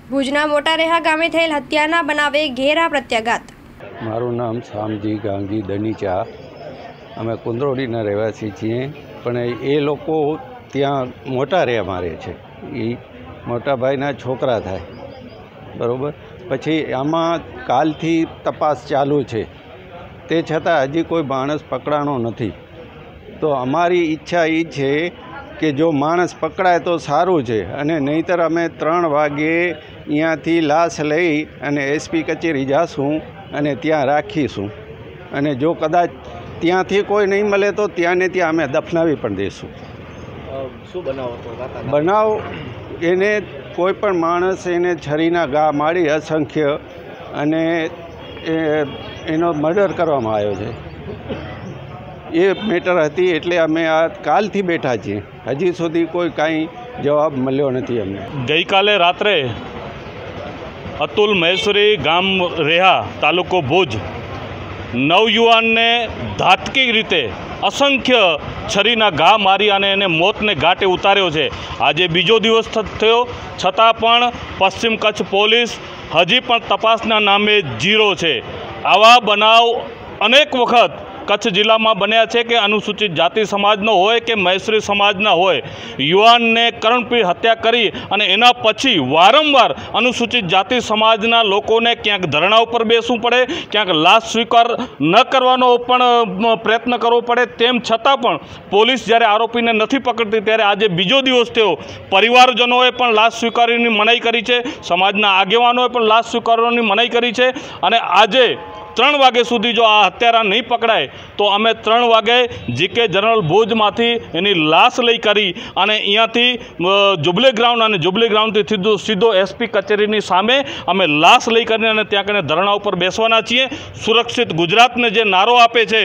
ભુજના મોટા રેહા ગામે થયેલ હત્યાના બનાવે ઘેરા પ્રત્યાઘાત। મારું નામ શામજી ગાંગી દનીચા। અમે કુંદરોડીના રહેવાસી છીએ, પણ એ લોકો ત્યાં મોટા રેહામાં રહે છે। એ મોટા ભાઈના છોકરા થાય, બરાબર। પછી આમાં કાલથી તપાસ ચાલુ છે, તે છતાં હજી કોઈ માણસ પકડાણો નથી। તો અમારી ઈચ્છા એ છે કે જો માણસ પકડાય તો સારું છે, અને નહીંતર અમે 3 વાગે અહીંયાથી લાશ લઈ અને એસપી કચેરી જાશું અને ત્યાં રાખીશું, અને જો કદાચ ત્યાંથી કોઈ નહીં મળે તો ત્યાં ને ત્યાં અમે દફનાવી પણ દઈશું। શું બનાવ હતો? બનાવ એને કોઈ પણ માણસ એને છરીના ઘા મારી અસંખ્ય, અને એનો મર્ડર કરવામાં આવ્યો છે। એ મેટર હતી, એટલે અમે આ કાલથી બેઠા છીએ, હજી સુધી કોઈ કાંઈ જવાબ મળ્યો નથી અમને। ગઈકાલે રાત્રે અતુલ મહેશ્વરી ગામ રેહા તાલુકો ભુજ નવયુવાનને ઘાતકી રીતે અસંખ્ય છરીના ઘા મારી અને એને મોતને ઘાટે ઉતાર્યો છે। આજે બીજો દિવસ થયો છતાં પણ પશ્ચિમ કચ્છ પોલીસ હજી પણ તપાસના નામે ઝીરો છે। આવા બનાવ અનેક વખત કચ્છ જિલ્લામાં બન્યા છે કે અનુસૂચિત જાતિ સમાજનો હોય કે મહેશ્વરી સમાજના હોય, યુવાનને કરણપીર હત્યા કરી અને એના પછી વારંવાર અનુસૂચિત જાતિ સમાજના લોકોને ક્યાંક ધરણા ઉપર બેસવું પડે, ક્યાંક લાશ સ્વીકાર ન કરવાનો પણ પ્રયત્ન કરવો પડે। તેમ છતાં પણ પોલીસ જ્યારે આરોપીને નથી પકડતી, ત્યારે આજે બીજો દિવસ થયો। પરિવારજનોએ પણ લાશ સ્વીકારવાની મનાઈ કરી છે, સમાજના આગેવાનોએ પણ લાશ સ્વીકારવાની મનાઈ કરી છે, અને આજે 3 વાગ્યા સુધી જો આ હત્યારા નહીં પકડાય તો અમે 3 વાગે જીકે જનરલ ભુજમાંથી એની લાશ લઈ કરી અને અહીંયાથી જુબલી ગ્રાઉન્ડ, અને જુબલી ગ્રાઉન્ડથી સીધો એસપી કચેરીની સામે અમે લાશ લઈ કરીને અને ત્યાં કને ધરણા ઉપર બેસવાના છીએ। સુરક્ષિત ગુજરાતને જે નારો આપે છે,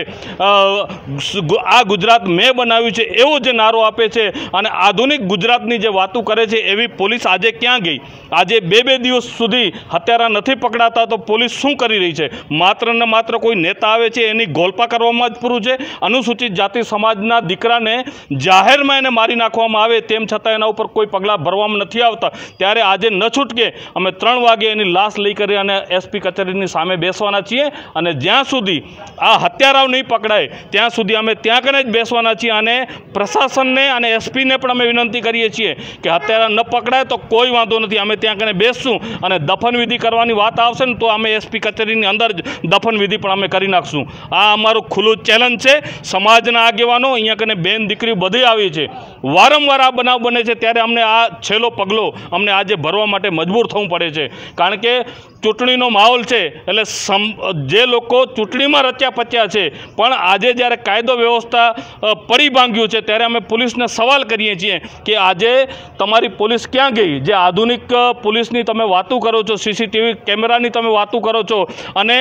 આ ગુજરાત મેં બનાવ્યું છે એવો જે નારો આપે છે, અને આધુનિક ગુજરાતની જે વાતો કરે છે, એવી પોલીસ આજે ક્યાં ગઈ? આજે 2 દિવસ સુધી હત્યારા નથી પકડાતા તો પોલીસ શું કરી રહી છે? માત્ર ને માત્ર કોઈ નેતા આવે છે એની ગોલપા કરવામાં જ પૂરું છે। અનુસૂચિત જાતિ સમાજના દીકરાને જાહેરમાં એને મારી નાખવામાં આવે, તેમ છતાં એના ઉપર કોઈ પગલાં ભરવામાં નથી આવતા। ત્યારે આજે ન છૂટકે અમે 3 વાગે એની લાશ લઈ કરી અને એસપી કચેરીની સામે બેસવાના છીએ, અને જ્યાં સુધી આ હત્યારાઓ નહીં પકડાય ત્યાં સુધી અમે ત્યાં કને જ બેસવાના છીએ। અને પ્રશાસનને અને એસપીને પણ અમે વિનંતી કરીએ છીએ કે હત્યારા ન પકડાય તો કોઈ વાંધો નથી, અમે ત્યાં કને બેસશું, અને દફનવિધિ કરવાની વાત આવશે ને તો અમે એસપી કચેરીની અંદર જ દફનવિધિ પણ અમે કરી નાખશું। આ અમારું ખુલ્લું ચેલેન્જ છે। સમાજના આગેવાનો અહીંયા કને બેન દીકરી બધી આવી છે, વારંવાર આ બનાવ બને છે, ત્યારે અમને આ છેલ્લો પગલો અમને આજે ભરવા માટે મજબૂર થવું પડે છે, કારણ કે ચૂંટણીનો માહોલ છે, એટલે જે લોકો ચૂંટણીમાં રચ્યા પચ્યા છે, પણ આજે જ્યારે કાયદો વ્યવસ્થા પડી ભાંગ્યું છે, ત્યારે અમે પોલીસને સવાલ કરીએ છીએ કે આજે તમારી પોલીસ ક્યાં ગઈ? જે આધુનિક પોલીસની તમે વાતો કરો છો, સીસીટીવી કેમેરાની તમે વાતો કરો છો, અને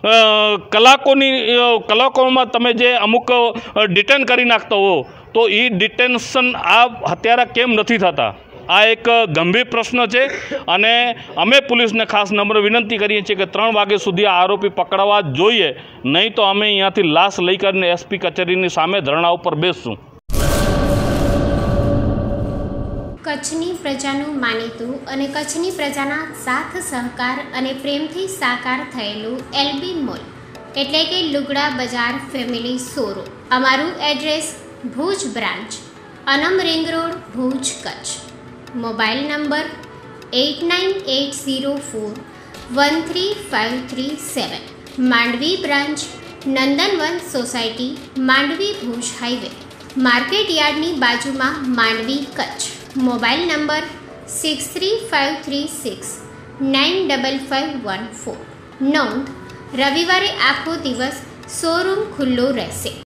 કલાકોમાં તમે જે અમુક ડિટેન કરી નાખતા હો, તો એ ડિટેન્શન આ હત્યારા કેમ નથી થતા? આ એક ગંભીર પ્રશ્ન છે, અને અમે પોલીસને ખાસ નમ્ર વિનંતી કરીએ છીએ કે 3 વાગ્યા સુધી આ આરોપી પકડવા જ જોઈએ, નહીં તો અમે અહીંયાથી લાશ લઈ કરીને એસપી કચેરીની સામે ધરણા ઉપર બેસશું। કચ્છની પ્રજાનું માનીતું અને કચ્છની પ્રજાના સાથ સહકાર અને પ્રેમથી સાકાર થયેલું એલબી મોલ એટલે કે લુગડા બજાર ફેમિલી શોરૂમ। અમારું address Bhuj branch, Anam ring road, Bhuj, Kutch. Mobile number 8980413537। Mandvi branch, Nandanvan society, Mandvi Bhuj highway, market યાર્ડની બાજુમાં, માંડવી, કચ્છ। Mobile number 6353695514। નોંધ: રવિવારે આખો દિવસ શોરૂમ ખુલ્લો રહેશે।